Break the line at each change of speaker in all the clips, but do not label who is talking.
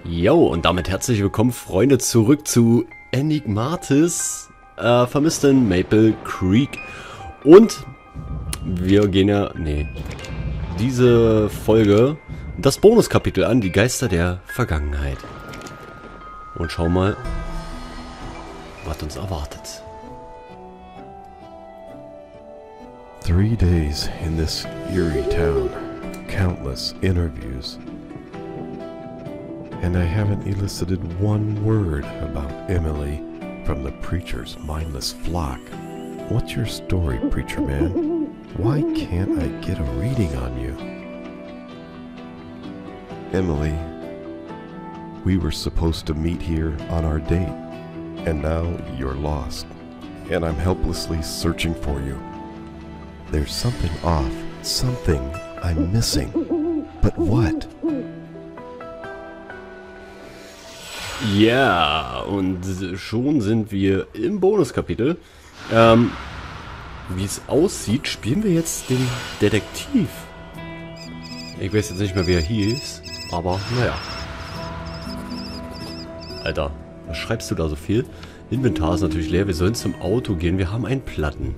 Jo, und damit herzlich willkommen, Freunde, zurück zu Enigmatis, vermissten Maple Creek. Und wir gehen diese Folge das Bonuskapitel an, die Geister der Vergangenheit. Und schauen mal, was uns erwartet.
3 days in this eerie town, countless interviews. And I haven't elicited one word about Emily from the preacher's mindless flock. What's your story, preacher man? Why can't I get a reading on you? Emily, we were supposed to meet here on our date, and now you're lost, and I'm helplessly searching for you. There's something off, something I'm missing. But what?
Ja, und schon sind wir im Bonuskapitel. Wie es aussieht, spielen wir jetzt den Detektiv. Ich weiß jetzt nicht mehr, wie er hieß, aber naja. Alter, was schreibst du da so viel? Inventar ist natürlich leer, wir sollen zum Auto gehen, wir haben einen Platten.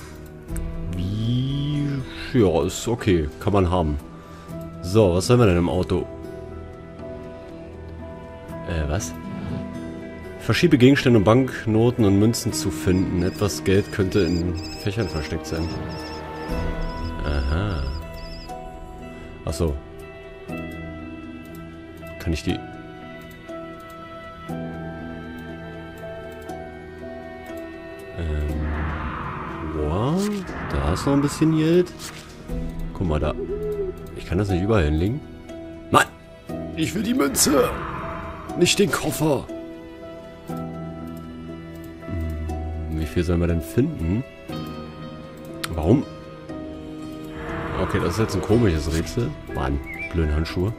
Wie... ja, ist okay, kann man haben. So, was sollen wir denn im Auto? Was? Verschiebe Gegenstände, Banknoten und Münzen zu finden. Etwas Geld könnte in Fächern versteckt sein. Aha. Achso. Kann ich die... Wow. Da ist noch ein bisschen Geld. Guck mal da. Ich kann das nicht überall hinlegen. Mann! Ich will die Münze! Nicht den Koffer. Wie viel sollen wir denn finden? Warum? Okay, das ist jetzt ein komisches Rätsel. Mann, blöden Handschuhe.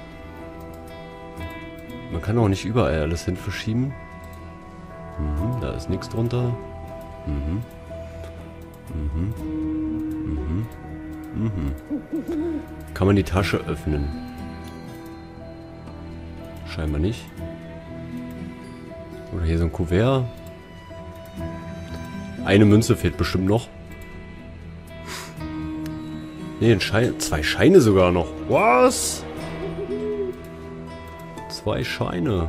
Man kann auch nicht überall alles hin verschieben. Da ist nichts drunter. Kann man die Tasche öffnen? Scheinbar nicht. Oder hier so ein Kuvert. Eine Münze fehlt bestimmt noch. Ne, ein Schein. 2 Scheine sogar noch. Was? 2 Scheine.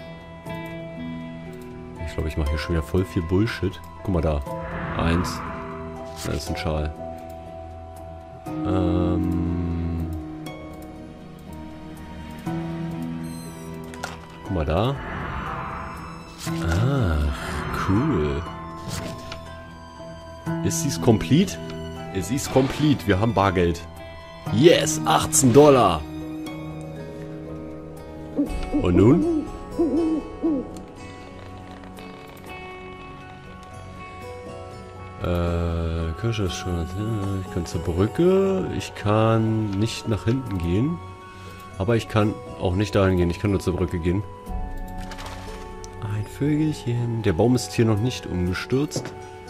Ich glaube, ich mache hier schon wieder voll viel Bullshit. Guck mal da. 1. Da ist ein Schal. Guck mal da. Ah, cool. Ist dies complete? Es ist complete. Wir haben Bargeld. Yes, 18 $. Und nun? Kirsche ist schon. Ich kann zur Brücke. Ich kann nicht nach hinten gehen. Aber ich kann auch nicht dahin gehen. Ich kann nur zur Brücke gehen. Ein Vögelchen. Der Baum ist hier noch nicht umgestürzt.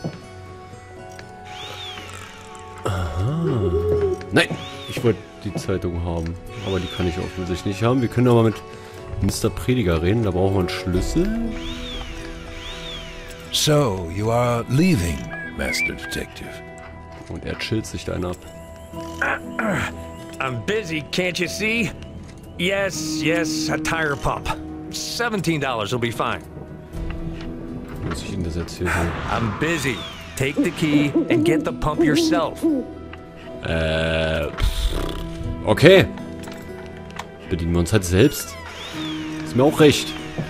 Aha. Nein! Ich wollte die Zeitung haben. Aber die kann ich offensichtlich nicht haben. Wir können aber mit Mr. Prediger reden. Da brauchen wir einen Schlüssel.
So, you are leaving, Master Detective.
Und er chillt sich da ab.
I'm busy, can't you see? Yes, a tire pump. $17 will be fine.
Muss ich Ihnen das erzählen?
I'm busy. Take the key and get the pump yourself.
Okay. Bedienen wir uns halt selbst. Ist mir auch recht.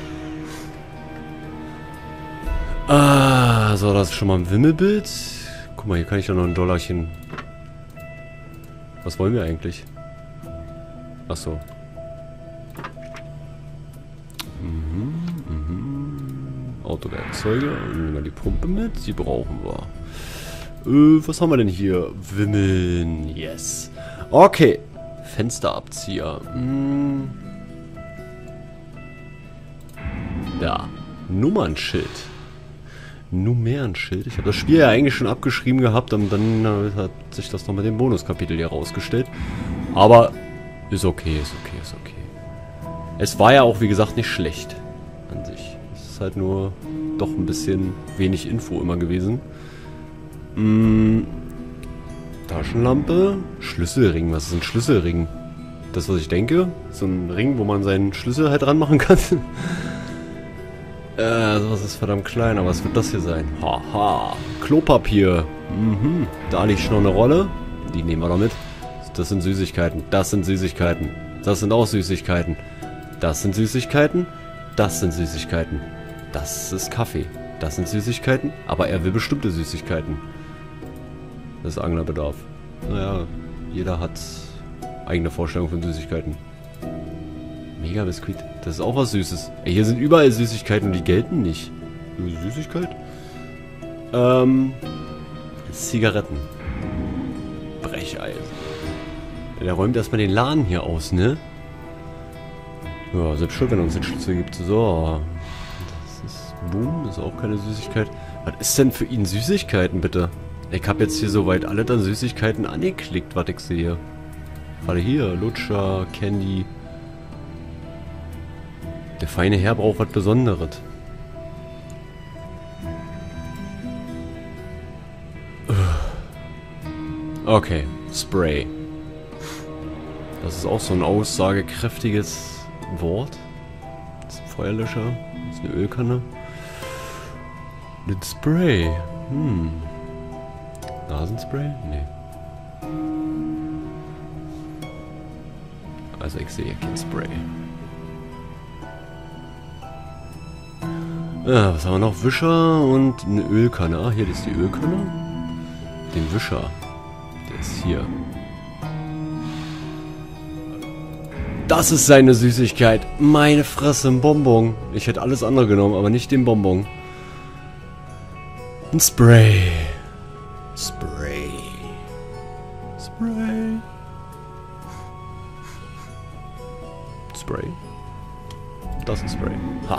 Ah, so, das ist schon mal ein Wimmelbild. Guck mal, hier kann ich doch noch ein Dollarchen. Was wollen wir eigentlich? Ach so. Autowerkzeuge. Nehmen wir die Pumpe mit. Die brauchen wir. Was haben wir denn hier? Wimmeln. Yes. Okay. Fensterabzieher. Da. Nummernschild. Nummernschild. Ich habe das Spiel ja eigentlich schon abgeschrieben gehabt und dann hat sich das noch mit dem Bonuskapitel hier rausgestellt. Aber ist okay, ist okay, ist okay. Es war ja auch, wie gesagt, nicht schlecht an sich. Es ist halt nur doch ein bisschen wenig Info immer gewesen. Taschenlampe. Schlüsselring. Was ist ein Schlüsselring? Das, was ich denke. So ein Ring, wo man seinen Schlüssel halt dran machen kann. Sowas ist verdammt klein, aber was wird das hier sein? Haha. Klopapier. Mhm. Da liegt schon noch eine Rolle. Die nehmen wir doch mit. Das sind Süßigkeiten. Das sind Süßigkeiten. Das sind auch Süßigkeiten. Das sind Süßigkeiten. Das sind Süßigkeiten. Das ist Kaffee. Das sind Süßigkeiten. Aber er will bestimmte Süßigkeiten. Das ist Anglerbedarf. Naja, jeder hat eigene Vorstellung von Süßigkeiten. Mega Biskuit. Das ist auch was Süßes. Ey, hier sind überall Süßigkeiten und die gelten nicht. Süßigkeit? Zigaretten. Brecheisen. Der räumt erstmal den Laden hier aus, ne? Ja, selbst schon, wenn er uns den Schlüssel gibt. So. Das ist Boom, ist auch keine Süßigkeit. Was ist denn für ihn Süßigkeiten, bitte? Ich habe jetzt hier soweit alle dann Süßigkeiten angeklickt, was ich sehe. Gerade hier, Lutscher, Candy. Der feine Herr braucht was Besonderes. Okay, Spray. Das ist auch so ein aussagekräftiges Wort. Das ist ein Feuerlöscher. Das ist eine Ölkanne. Ein Spray. Nasenspray? Nee. Also ich sehe kein Spray. Ja, was haben wir noch? Wischer und eine Ölkanne. Ah, hier ist die Ölkanne. Den Wischer. Der ist hier. Das ist seine Süßigkeit. Meine Fresse, ein Bonbon. Ich hätte alles andere genommen, aber nicht den Bonbon. Ein Spray. Spray. Spray. Spray. Das ist Spray. Ha.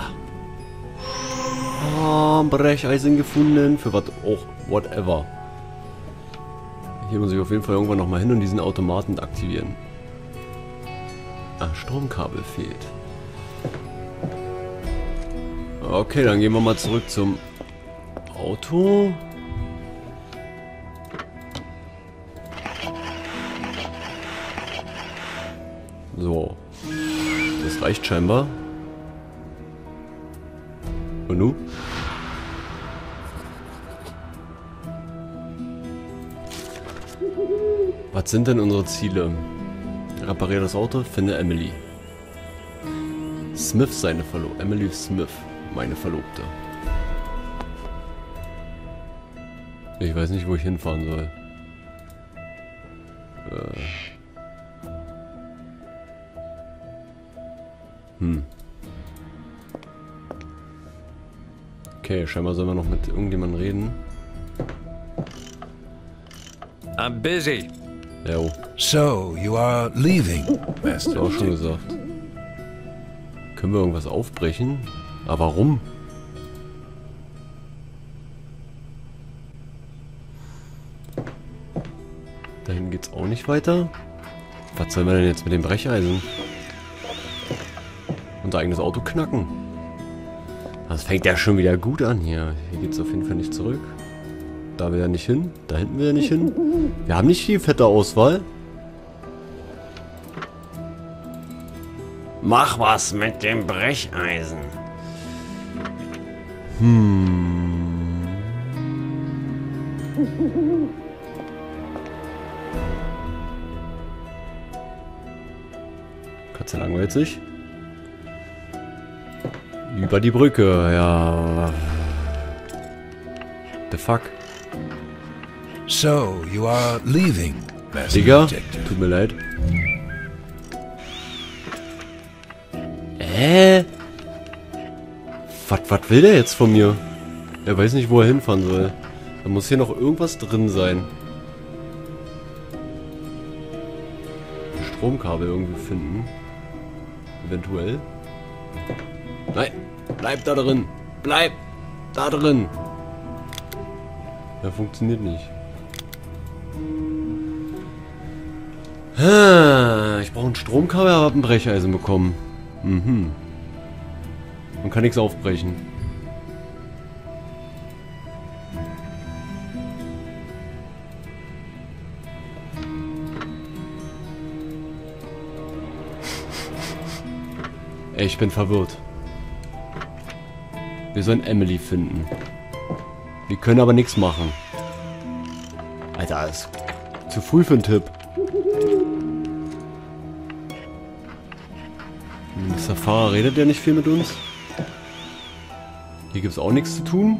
Oh, Brecheisen gefunden. Für was auch, whatever. Hier muss ich auf jeden Fall irgendwann nochmal hin und diesen Automaten aktivieren. Ah, Stromkabel fehlt. Okay, dann gehen wir mal zurück zum Auto. So. Das reicht scheinbar. Und nun? Was sind denn unsere Ziele? Repariere das Auto, finde Emily. Smith seine Verlobte. Emily Smith, meine Verlobte. Ich weiß nicht, wo ich hinfahren soll. Okay, scheinbar sollen wir noch mit irgendjemandem reden.
I'm busy.
Jo.
So, you are leaving,
Hast du
Master
auch schon
Detective.
gesagt. Können wir irgendwas aufbrechen? Aber warum? Dahin geht's auch nicht weiter. Was sollen wir denn jetzt mit dem Brecheisen? Unser eigenes Auto knacken. Das fängt ja schon wieder gut an hier. Hier geht's auf jeden Fall nicht zurück. Da will er nicht hin. Da hinten will er nicht hin. Wir haben nicht viel fette Auswahl. Mach was mit dem Brecheisen. Katze langweilt sich. Über die Brücke, ja. The fuck?
So, you are leaving, Master
Digga,
Detective.
tut mir leid. Was will der jetzt von mir? Er weiß nicht, wo er hinfahren soll. Da muss hier noch irgendwas drin sein. Ein Stromkabel irgendwie finden. Eventuell. Nein, bleib da drin. Bleib da drin. Ja, funktioniert nicht. Ich brauche ein Stromkabel, aber habe ein Brecheisen bekommen. Mhm. Man kann nichts aufbrechen. Ey, ich bin verwirrt. Wir sollen Emily finden. Wir können aber nichts machen. Alter, ist zu früh für einen Tipp. Mr. Fahrer redet ja nicht viel mit uns. Hier gibt es auch nichts zu tun.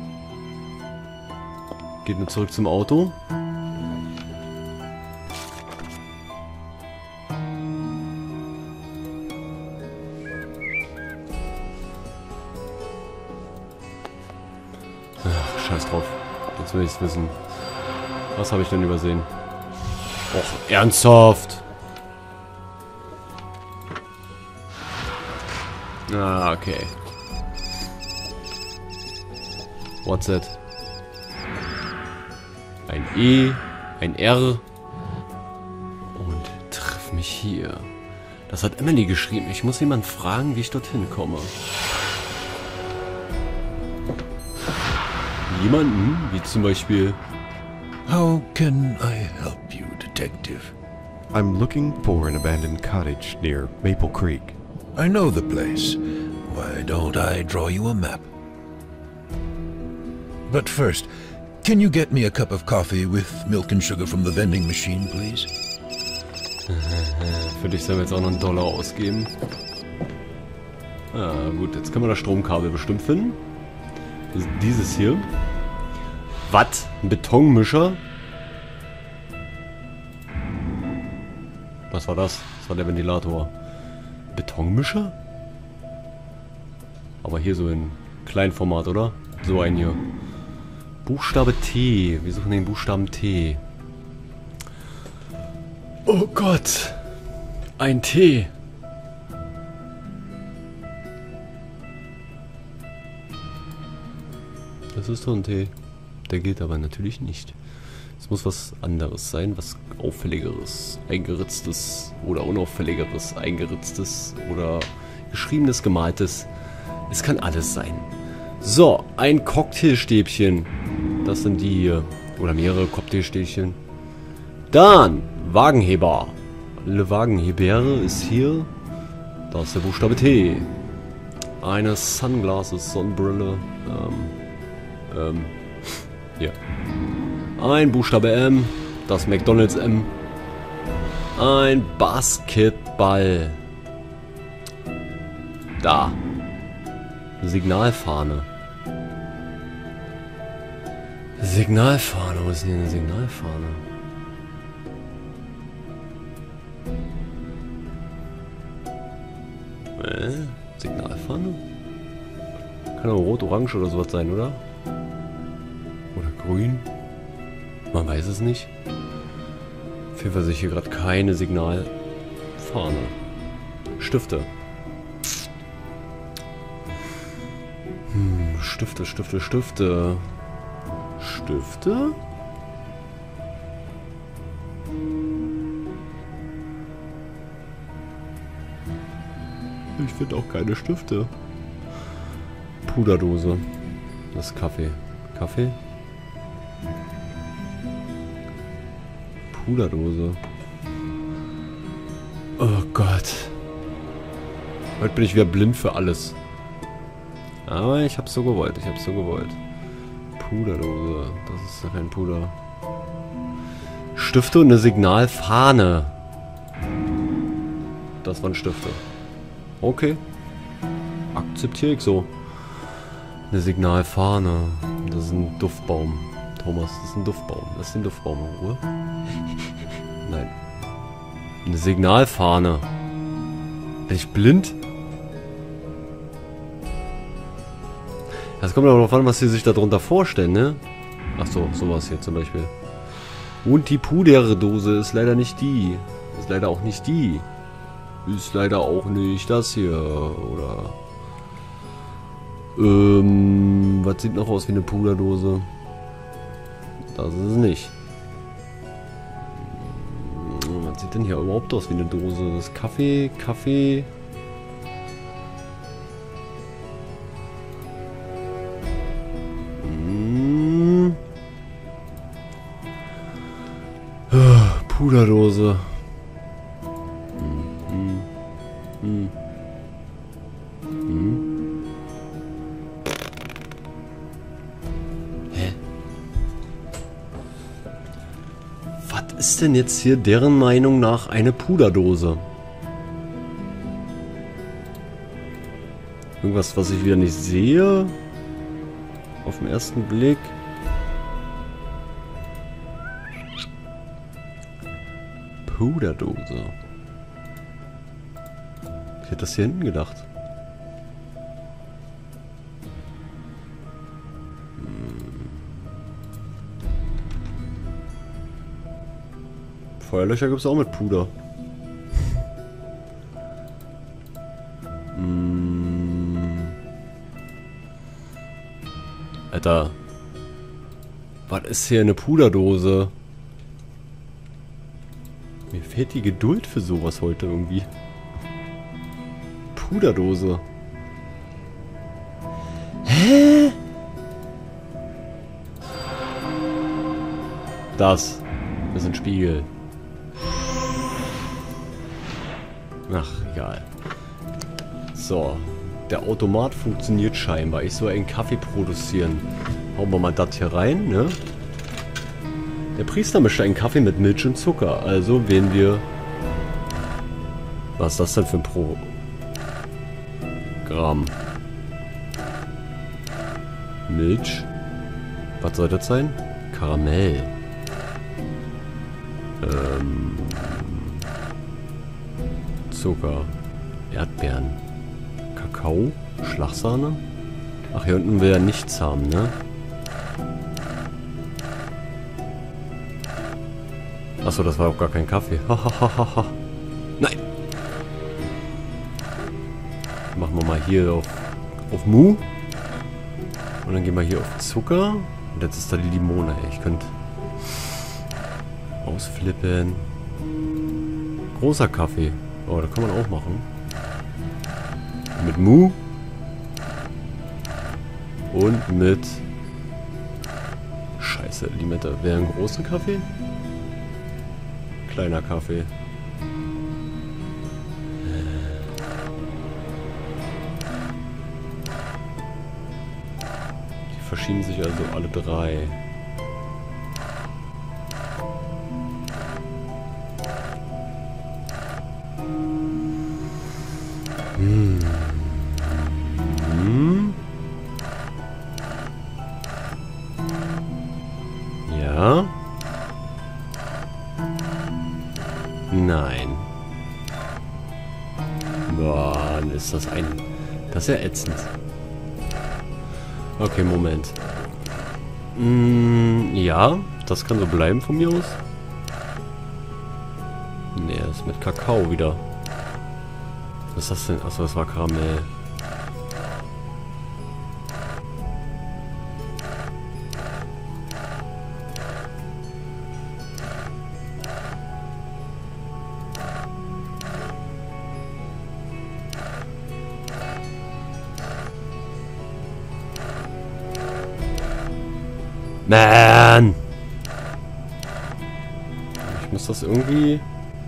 Geht nur zurück zum Auto. Ach, scheiß drauf. Jetzt will ich es wissen. Was habe ich denn übersehen? Och, ernsthaft? Ah, okay. What's that? Ein E, ein R und triff mich hier. Das hat Emily geschrieben. Ich muss jemanden fragen, wie ich dorthin komme. Jemanden, wie zum Beispiel...
How can I help you, Detective?
I'm looking for an abandoned cottage near Maple Creek.
I know the place. Why don't I draw you a map? But first, can you get me a cup of coffee with milk and sugar from the vending machine, please?
Für dich sollen wir jetzt auch noch einen $1 ausgeben. Ah, gut, jetzt können wir das Stromkabel bestimmt finden. Das ist dieses hier. Was? Ein Betonmischer? Was war das? Das war der Ventilator. Betonmischer? Aber hier so in Kleinformat, oder? So ein hier. Buchstabe T. Wir suchen den Buchstaben T. Oh Gott. Ein T. Das ist doch ein T. Der geht aber natürlich nicht. Es muss was anderes sein, was auffälligeres, eingeritztes oder unauffälligeres, eingeritztes oder geschriebenes, gemaltes. Es kann alles sein. So, ein Cocktailstäbchen. Das sind die hier. Oder mehrere Cocktailstäbchen. Dann Wagenheber. Le Wagenheber ist hier. Da ist der Buchstabe T. Eine Sunglasses, Sonnenbrille. Hier. Ein Buchstabe M. Das McDonald's M. Ein Basketball. Da. Signalfahne. Signalfahne. Wo ist denn hier eine Signalfahne? Signalfahne? Kann auch rot, orange oder sowas sein, oder? Oder grün? Man weiß es nicht. Auf jeden Fall sehe ich hier gerade keine Signalfahne. Stifte. Stifte. Stifte? Ich finde auch keine Stifte. Puderdose. Das ist Kaffee. Kaffee? Puderdose. Oh Gott. Heute bin ich wieder blind für alles. Aber ich hab's so gewollt. Puderdose. Das ist doch kein Puder. Stifte und eine Signalfahne. Das waren Stifte. Okay. Akzeptiere ich so. Eine Signalfahne. Das ist ein Duftbaum. Thomas, das ist ein Duftbaum. Lass den Duftbaum in Ruhe. Nein. Eine Signalfahne. Bin ich blind? Das kommt aber darauf an, was sie sich darunter vorstellen, ne? Ach so, sowas hier zum Beispiel. Und die Puderdose ist leider nicht die. Ist leider auch nicht die. Ist leider auch nicht das hier, oder? Was sieht noch aus wie eine Puderdose? Das ist es nicht. Was sieht denn hier überhaupt aus wie eine Dose? Das ist Kaffee. Puderdose. Hä? Was ist denn jetzt hier deren Meinung nach eine Puderdose? Irgendwas, was ich wieder nicht sehe? Auf den ersten Blick. Puderdose. Ich hätte das hier hinten gedacht. Feuerlöcher gibt es auch mit Puder. Alter. Was ist hier eine Puderdose? Mir fehlt die Geduld für sowas heute irgendwie. Puderdose. Hä? Das ist ein Spiegel. Ach, egal. So. Der Automat funktioniert scheinbar. Ich soll einen Kaffee produzieren. Hauen wir mal das hier rein, ne? Der Priester mischt einen Kaffee mit Milch und Zucker. Also wählen wir... Was ist das denn für ein Programm? Milch. Was soll das sein? Karamell. Zucker. Erdbeeren. Kakao. Schlagsahne. Ach, hier unten will er nichts haben, ne? Achso, das war auch gar kein Kaffee. Hahaha. Nein! Machen wir mal hier auf Mu. Und dann gehen wir hier auf Zucker. Und jetzt ist da die Limone, ey. Ich könnte ausflippen. Großer Kaffee. Oh, das kann man auch machen. Mit Mu. Und mit... Scheiße, Limette. Wäre ein großer Kaffee? Kleiner Kaffee. Die verschieben sich also alle drei. Ja. Nein. Boah, ist das ein... Das ist ja ätzend. Okay, Moment. Ja, das kann so bleiben von mir aus. Nee, das ist mit Kakao wieder. Was ist das denn? Achso, das war Karamell. Man! Ich muss das irgendwie...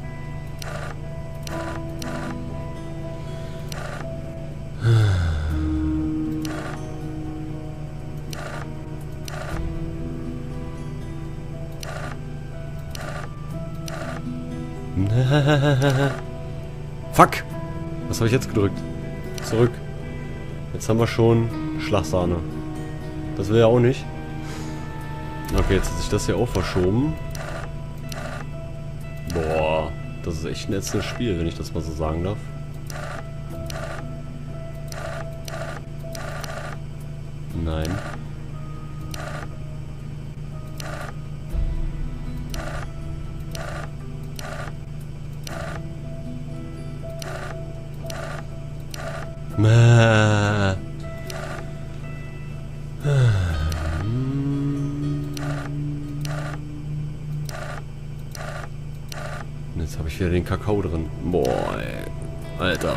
Fuck! Was habe ich jetzt gedrückt? Zurück. Jetzt haben wir schon Schlagsahne. Das will ja auch nicht. Okay, jetzt hat sich das hier auch verschoben. Boah, das ist echt ein ätzendes Spiel, wenn ich das mal so sagen darf. Nein. Jetzt habe ich wieder den Kakao drin. Boah, ey. Alter.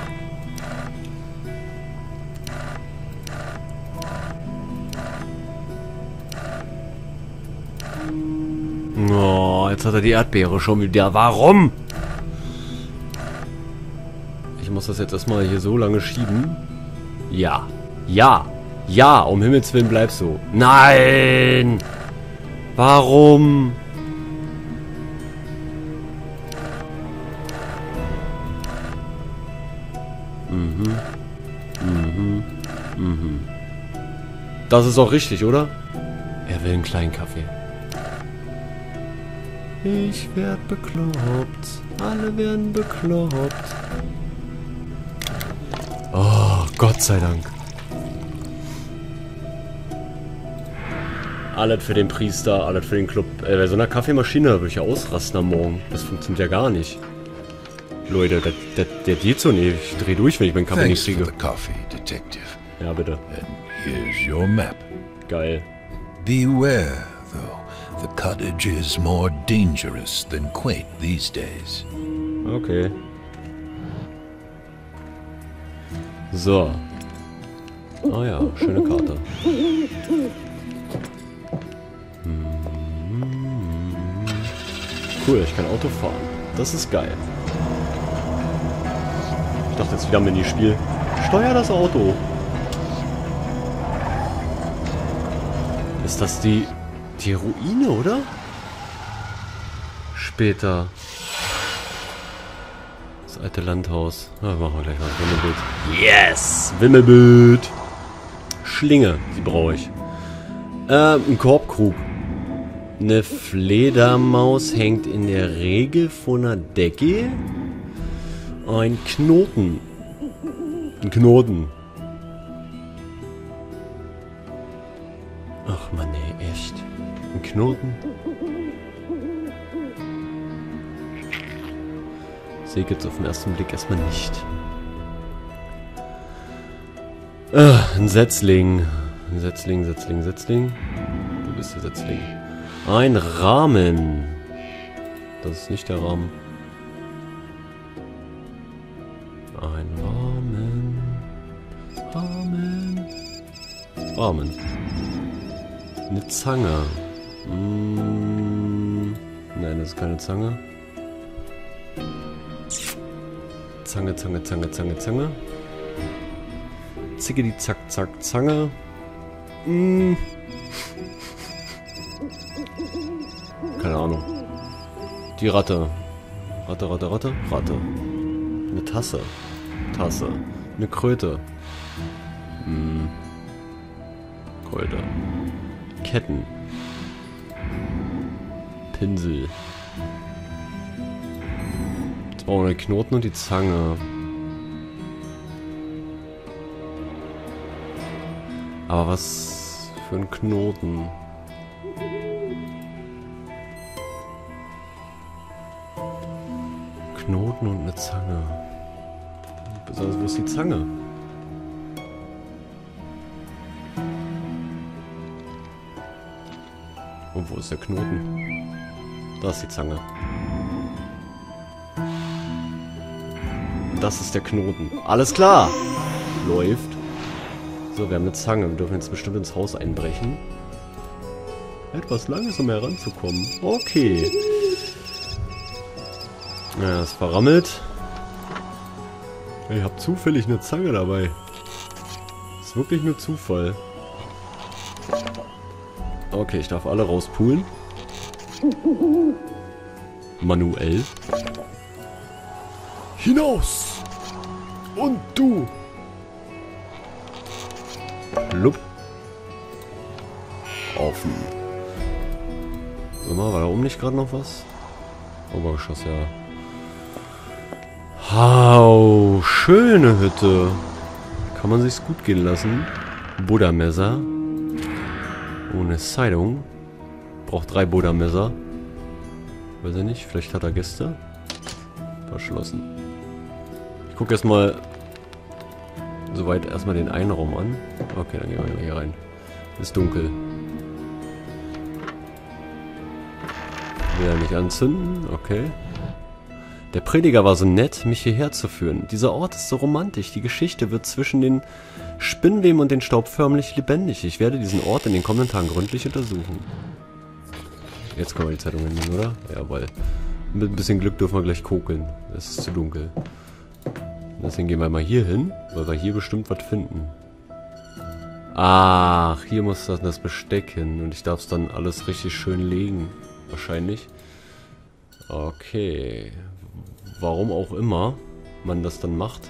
Oh, jetzt hat er die Erdbeere schon wieder. Warum? Ich muss das jetzt erstmal hier so lange schieben. Ja. Ja. Ja, um Himmels Willen bleib so. Nein! Warum? Das ist auch richtig, oder? Er will einen kleinen Kaffee. Ich werd bekloppt. Alle werden bekloppt. Oh, Gott sei Dank. Alles für den Priester, alles für den Club. Bei so einer Kaffeemaschine würde ich ja ausrasten am Morgen. Das funktioniert ja gar nicht. Leute, der geht so nicht. Ich dreh durch, wenn ich meinen Kaffee
Thanks
nicht
for
kriege.
the coffee, Detective.
Ja, bitte.
And here's your map.
Geil.
Beware, though. The cottage is more dangerous than quaint these days.
Okay. So. Ah ja, schöne Karte. Cool, ich kann Auto fahren. Das ist geil. Ich dachte jetzt wieder am Minispiel. Steuer das Auto. Ist das die Ruine, oder? Später. Das alte Landhaus. Ah, machen wir gleich mal. Wimmelbild. Yes! Wimmelbild! Schlinge, die brauche ich. Ein Korbkrug. Eine Fledermaus hängt in der Regel von der Decke. Ein Knoten. Ein Knoten. Ach Mann, ey, echt. Ein Knoten. Sehe ich jetzt auf den ersten Blick erstmal nicht. Ein Setzling. Ein Setzling. Wo bist du, Setzling? Ein Rahmen. Das ist nicht der Rahmen. Ein Rahmen. Eine Zange. Nein, das ist keine Zange. Zange. Zickedi, zack, zack, Zange. Keine Ahnung. Die Ratte. Ratte. Eine Tasse. Eine Kröte. Kröte. Ketten. Pinsel. Jetzt brauchen wir den Knoten und die Zange. Aber was für ein Knoten? Knoten und eine Zange. Besonders, wo ist die Zange? Und wo ist der Knoten? Da ist die Zange. Das ist der Knoten. Alles klar! Läuft. So, wir haben eine Zange. Wir dürfen jetzt bestimmt ins Haus einbrechen. Etwas Langes, um heranzukommen. Okay. Ja, ist verrammelt. Ich habe zufällig eine Zange dabei. Ist wirklich nur Zufall. Okay, ich darf alle rauspulen. Manuell. Hinaus! Und du! Blub. Offen. Warte mal, war da oben nicht gerade noch was? Obergeschoss, ja. Wow, schöne Hütte. Kann man sich's gut gehen lassen. Buddha-Messer. Ohne Zeitung. Braucht 3 Buddha-Messer. Weiß ich nicht, vielleicht hat er Gäste. Verschlossen. Ich gucke erstmal soweit erstmal den einen Raum an. Okay, dann gehen wir mal hier rein. Ist dunkel. Will er nicht anzünden? Okay. Der Prediger war so nett, mich hierher zu führen. Dieser Ort ist so romantisch. Die Geschichte wird zwischen den Spinnweben und den Staub förmlich lebendig. Ich werde diesen Ort in den kommenden Tagen gründlich untersuchen. Jetzt können wir die Zeitung hinnehmen, oder? Jawohl. Mit ein bisschen Glück dürfen wir gleich kokeln. Es ist zu dunkel. Deswegen gehen wir mal hier hin, weil wir hier bestimmt was finden. Ach, hier muss das Besteck hin. Und ich darf es dann alles richtig schön legen. Wahrscheinlich. Okay. Warum auch immer man das dann macht.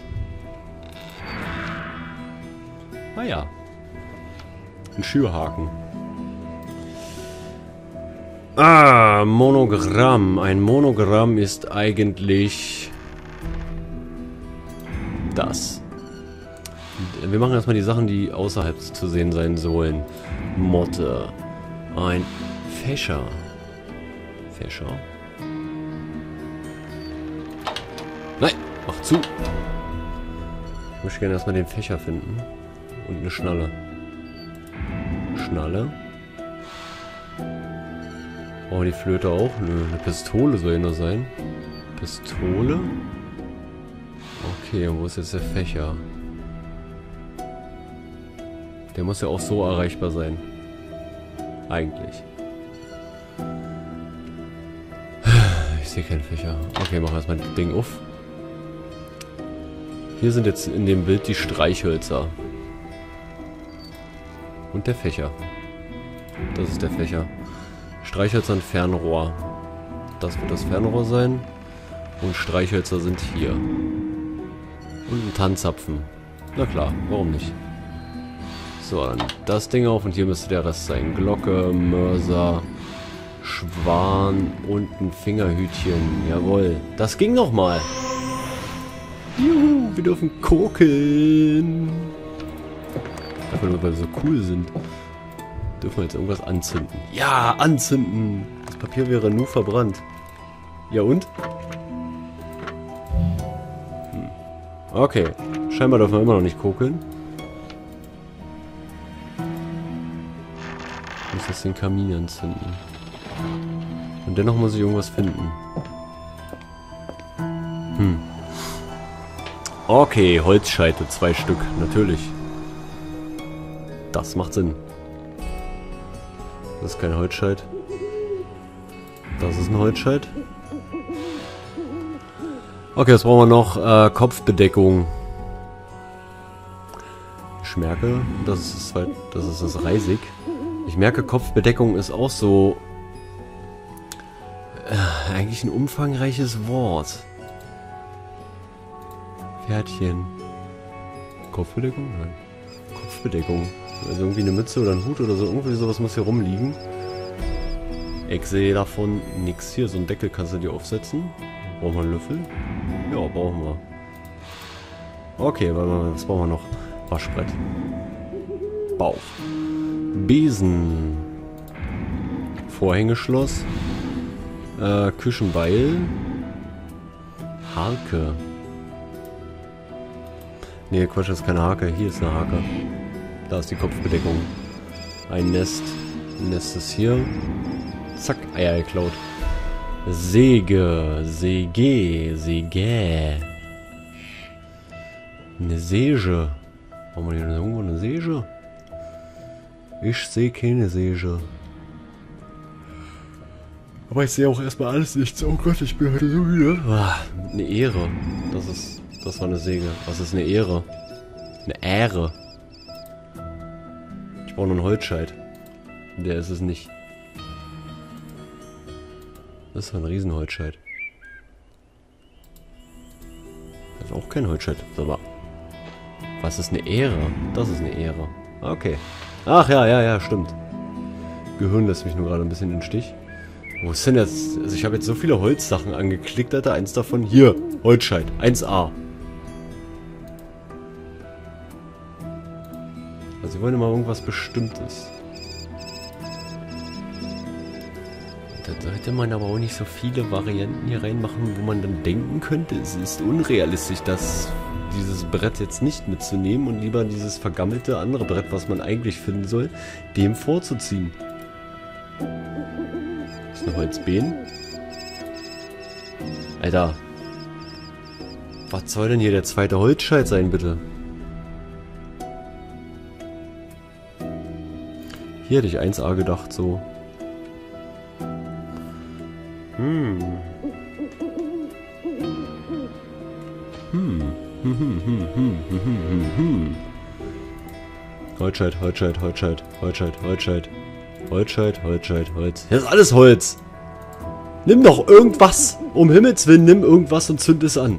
Ah ja. Ein Schürhaken. Ah, Monogramm. Ein Monogramm ist eigentlich das. Wir machen erstmal die Sachen, die außerhalb zu sehen sein sollen. Motte. Ein Fächer. Fächer. Nein, mach zu. Ich möchte gerne erstmal den Fächer finden. Und eine Schnalle. Schnalle. Oh, die Flöte auch? Nö, eine Pistole soll ja nur sein. Pistole. Okay, und wo ist jetzt der Fächer? Der muss ja auch so erreichbar sein. Eigentlich. Ich sehe keinen Fächer. Okay, machen wir erstmal das Ding auf. Hier sind jetzt in dem Bild die Streichhölzer. Und der Fächer. Das ist der Fächer. Streichhölzer und Fernrohr. Das wird das Fernrohr sein. Und Streichhölzer sind hier. Und ein Tannzapfen. Na klar, warum nicht? So, dann das Ding auf und hier müsste der Rest sein. Glocke, Mörser, Schwan und ein Fingerhütchen. Jawohl. Das ging noch mal. Juhu, wir dürfen kokeln. Einfach nur, weil wir so cool sind. Dürfen wir jetzt irgendwas anzünden. Ja, anzünden. Das Papier wäre nur verbrannt. Ja und? Okay. Scheinbar dürfen wir immer noch nicht kokeln. Ich muss jetzt den Kamin anzünden. Und dennoch muss ich irgendwas finden. Okay, Holzscheite, 2 Stück, natürlich. Das macht Sinn. Das ist kein Holzscheit. Das ist ein Holzscheit. Okay, jetzt brauchen wir noch Kopfbedeckung. Ich merke, das ist das Reisig. Ich merke, Kopfbedeckung ist auch so eigentlich ein umfangreiches Wort. Pferdchen. Kopfbedeckung? Nein. Kopfbedeckung. Also irgendwie eine Mütze oder ein Hut oder so. Irgendwie sowas muss hier rumliegen. Ich sehe davon nichts hier. So einen Deckel kannst du dir aufsetzen. Brauchen wir einen Löffel? Ja, brauchen wir. Okay, was brauchen wir noch? Waschbrett. Bauch. Besen. Vorhängeschloss. Küchenbeil. Harke. Nee, Quatsch, das ist keine Hake. Hier ist eine Hake. Da ist die Kopfbedeckung. Ein Nest. Ein Nest ist hier. Zack, Eier geklaut. Säge. Säge. Säge. Eine Säge. Brauchen wir hier irgendwo eine Säge? Ich sehe keine Säge. Aber ich sehe auch erstmal alles nichts. Oh Gott, ich bin heute so müde. Eine Ähre. Das war eine Säge. Was ist eine Ähre? Eine Ähre. Ich brauche nur einen Holzscheit. Der ist es nicht. Das ist ein Riesenholzscheit. Das ist auch kein Holzscheit. Aber was ist eine Ähre? Das ist eine Ähre. Okay. Ach ja, stimmt. Gehirn lässt mich nur gerade ein bisschen in den Stich. Wo ist denn jetzt? Also ich habe jetzt so viele Holzsachen angeklickt, Alter. Eins davon hier. Holzscheit. 1A. Also sie wollen immer irgendwas Bestimmtes. Da sollte man aber auch nicht so viele Varianten hier reinmachen, wo man dann denken könnte, es ist unrealistisch, dieses Brett jetzt nicht mitzunehmen und lieber dieses vergammelte andere Brett, was man eigentlich finden soll, dem vorzuziehen. Ist noch Holzbein? Alter. Was soll denn hier der zweite Holzscheit sein, bitte? Hier hätte ich 1A gedacht, so. Holzscheit. Holz. Hier ist alles Holz. Nimm doch irgendwas. Um Himmels Willen, nimm irgendwas und zünd es an.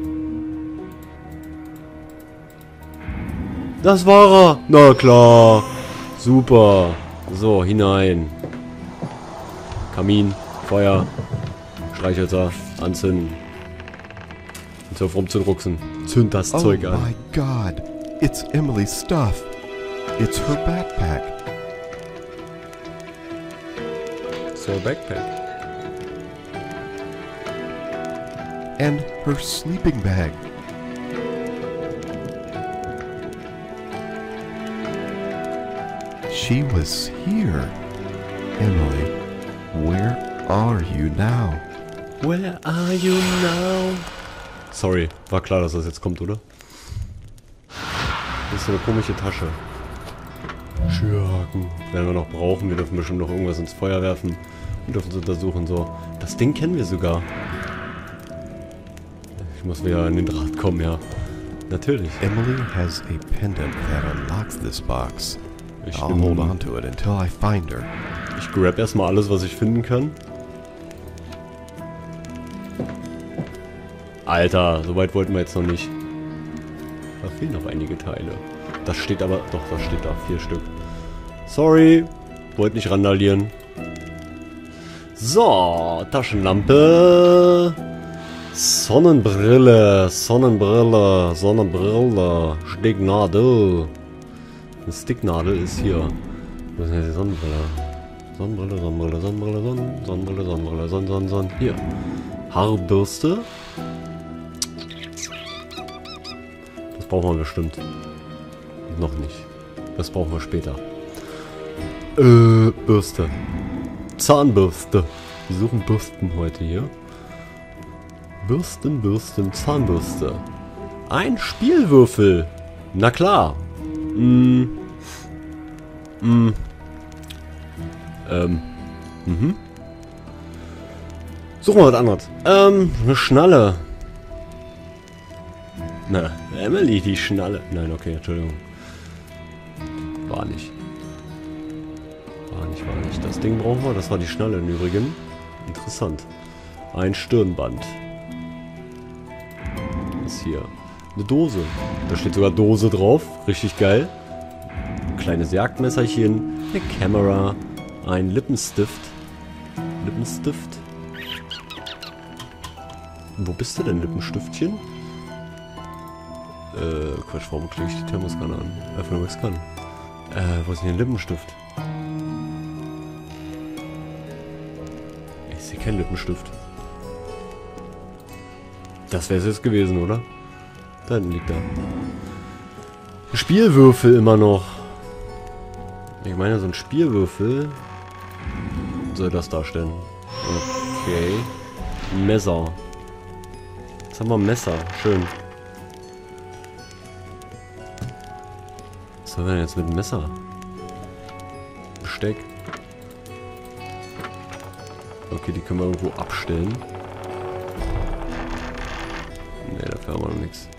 Das war er. Na klar. Super. So, hinein. Kamin, Feuer, Streichhölzer, anzünden. Und so rumzurucksen. Zünd das Zeug an.
Oh my God. It's Emily's stuff. It's her backpack.
So, Backpack.
And her sleeping bag. She was here. Emily, where are you now?
Where are you now? Sorry, war klar, dass das jetzt kommt, oder? Das ist so eine komische Tasche. Schürhaken. Werden wir noch brauchen. Wir dürfen bestimmt noch irgendwas ins Feuer werfen. Und dürfen es untersuchen. So. Das Ding kennen wir sogar. Ich muss wieder an den Draht kommen, ja. Natürlich.
Emily has a pendant that unlocks this box. I'll hold on to it until I find her.
Ich grab erstmal alles, was ich finden kann. Alter, so weit wollten wir jetzt noch nicht. Da fehlen noch einige Teile. Das steht aber... Doch, das steht da. 4 Stück. Sorry. Wollte nicht randalieren. So, Taschenlampe. Sonnenbrille. Sticknadel. Eine Sticknadel ist hier. Wo ist denn die Sonnenbrille? Sonnenbrille. Hier. Haarbürste. Das brauchen wir bestimmt. Noch nicht. Das brauchen wir später. Bürste. Zahnbürste. Wir suchen Bürsten heute hier. Bürsten, Zahnbürste. Ein Spielwürfel. Na klar. Suchen wir was anderes. Eine Schnalle. Na, Emily, die Schnalle. Nein, okay, Entschuldigung. War nicht. Das Ding brauchen wir. Das war die Schnalle im Übrigen. Interessant. Ein Stirnband. Was hier? Eine Dose. Da steht sogar Dose drauf. Richtig geil. Ein kleines Jagdmesserchen. Eine Kamera. Ein Lippenstift. Wo bist du denn, Lippenstiftchen? Quatsch, warum klicke ich die Thermoskanne an? Öffne Wixcan. Wo ist denn ein Lippenstift? Ich sehe keinen Lippenstift. Das wäre es jetzt gewesen, oder? Da hinten liegt er. Spielwürfel immer noch. Ich meine, so ein Spielwürfel soll das darstellen. Okay. Messer. Jetzt haben wir ein Messer. Schön. Was soll denn jetzt mit dem Messer? Besteck. Okay, die können wir irgendwo abstellen. Ne, dafür haben wir noch nichts.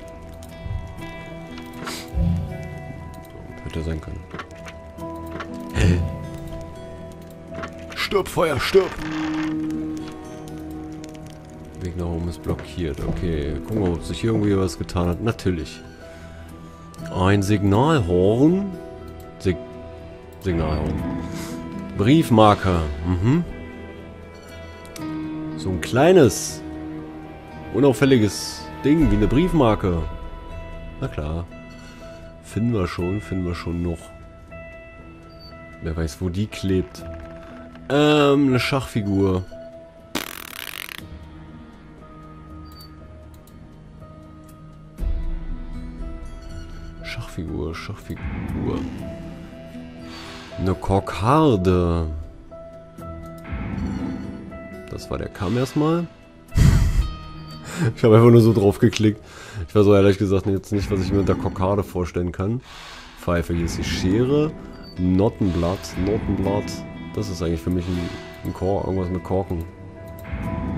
Hätte sein können. Hä? Stirb, Feuer, stirb! Weg nach oben ist blockiert. Okay, gucken wir mal, ob sich hier irgendwie was getan hat. Natürlich. Ein Signalhorn. Signalhorn. Briefmarker. So ein kleines, unauffälliges Ding wie eine Briefmarke. Na klar. Finden wir schon noch. Wer weiß, wo die klebt. Eine Schachfigur. Schachfigur. Eine Kokarde. Das war der Kamm erstmal. Ich habe einfach nur so drauf geklickt. Ich war so ehrlich gesagt jetzt nicht, was ich mir unter Kokarde vorstellen kann. Pfeife, hier ist die Schere. Nottenblatt. Das ist eigentlich für mich ein Kork, irgendwas mit Korken.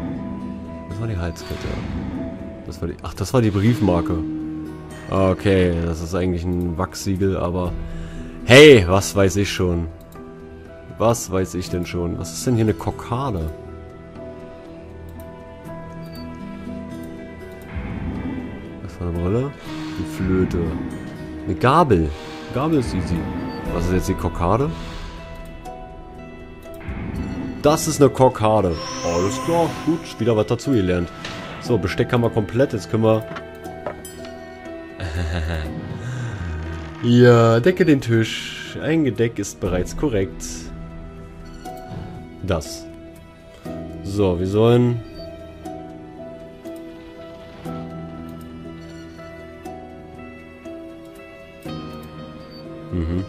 war die Halskette. Das war die... Ach, das war die Briefmarke. Okay, das ist eigentlich ein Wachssiegel, aber... Hey, was weiß ich schon? Was weiß ich denn schon? Was ist denn hier eine Kokarde? Was war eine Brille? Die Flöte. Eine Gabel. Gabel ist easy. Was ist jetzt die Kokarde? Das ist eine Kokarde. Alles klar, gut. Wieder was dazugelernt. So, Besteck haben wir komplett. Jetzt können wir... Ja, decke den Tisch. Ein Gedeck ist bereits korrekt. Das. So, wir sollen... Mhm.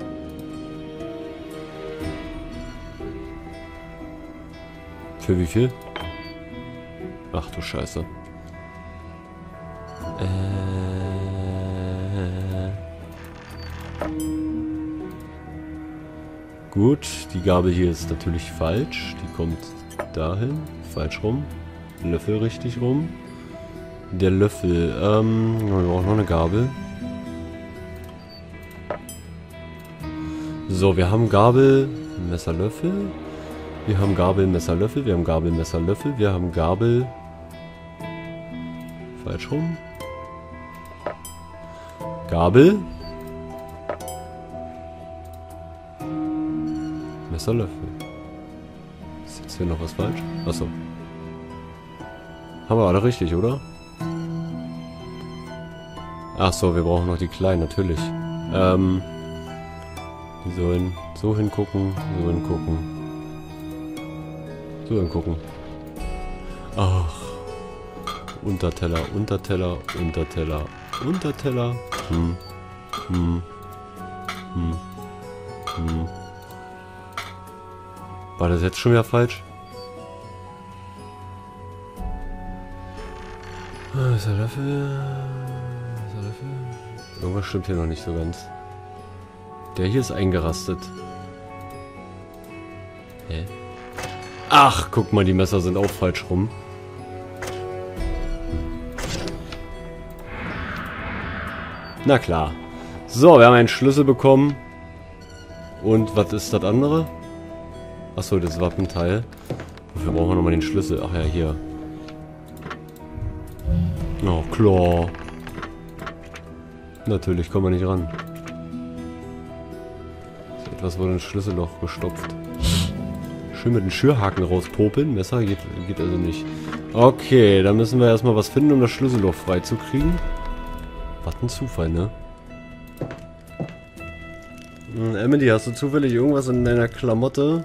Für wie viel? Ach du Scheiße. Gut, die Gabel hier ist natürlich falsch. Die kommt dahin. Falsch rum. Löffel richtig rum. Der Löffel. Wir brauchen noch eine Gabel. So, wir haben Gabel, Messer, Löffel. Wir haben Gabel, Messer, Löffel. Wir haben Gabel, Messer, Löffel. Wir haben Gabel. Falsch rum. Gabel. Messer, Löffel. Ist jetzt hier noch was falsch? Achso. Haben wir alle richtig, oder? Achso, wir brauchen noch die kleinen, natürlich. Die sollen so hingucken, so hingucken. So hingucken. Ach. Unterteller, Unterteller, Unterteller, Unterteller. War das jetzt schon wieder falsch? Ist der Löffel? Irgendwas stimmt hier noch nicht so ganz. Der hier ist eingerastet. Hä? Ach, guck mal, die Messer sind auch falsch rum. Na klar. So, wir haben einen Schlüssel bekommen. Und was ist das andere? Achso, das Wappenteil. Wofür brauchen wir nochmal den Schlüssel? Ach ja, hier. Oh, klar. Natürlich kommen wir nicht ran. So, etwas wurde ein Schlüsselloch gestopft. Schön mit dem Schürhaken rauspopeln. Messer geht also nicht. Okay, dann müssen wir erstmal was finden, um das Schlüsselloch freizukriegen. Was ein Zufall, ne? Emily, hast du zufällig irgendwas in deiner Klamotte?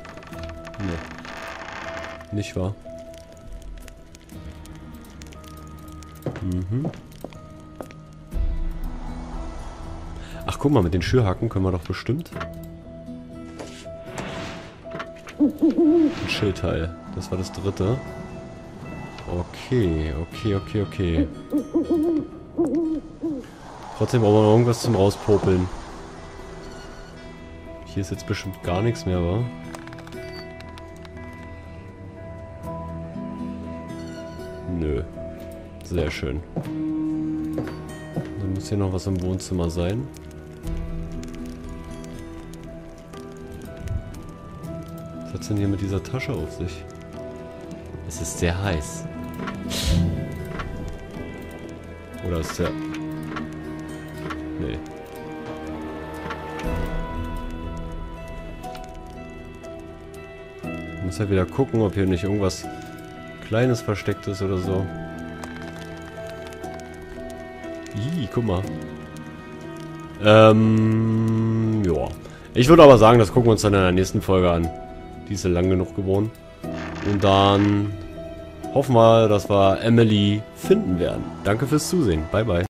Nee. Nicht wahr? Mhm. Ach, guck mal, mit den Schürhaken können wir doch bestimmt... Ein Schildteil. Das war das dritte. Okay, okay. Trotzdem brauchen wir noch irgendwas zum Rauspopeln. Hier ist jetzt bestimmt gar nichts mehr, wa? Nö. Sehr schön. Dann muss hier noch was im Wohnzimmer sein. Was hat's denn hier mit dieser Tasche auf sich? Es ist sehr heiß. Oder ist der... Nee. Ich muss ja wieder gucken, ob hier nicht irgendwas Kleines versteckt ist oder so. Ih, guck mal. Ja. Ich würde aber sagen, das gucken wir uns dann in der nächsten Folge an. Die ist ja lang genug geworden. Und dann hoffen wir, dass wir Emily finden werden. Danke fürs Zusehen. Bye, bye.